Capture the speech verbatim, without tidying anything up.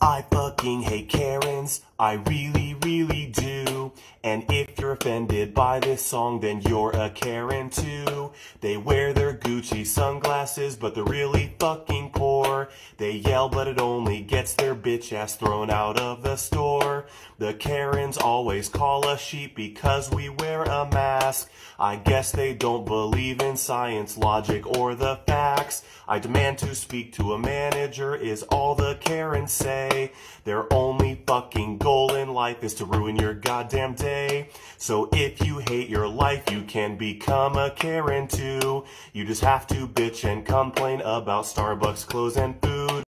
I fucking hate Karens, I really, really do. And if you're offended by this song, then you're a Karen too. They wear their Gucci sunglasses, but they're really fucking poor. They yell, but it only gets their bitch ass thrown out of the store. The Karens always call us sheep because we wear a mask. I guess they don't believe in science, logic, or the facts. I demand to speak to a manager is all the Karens say. Their only fucking goal in life is to ruin your goddamn day. So if you hate your life, you can become a Karen too. You just have to bitch and complain about Starbucks clothes and food.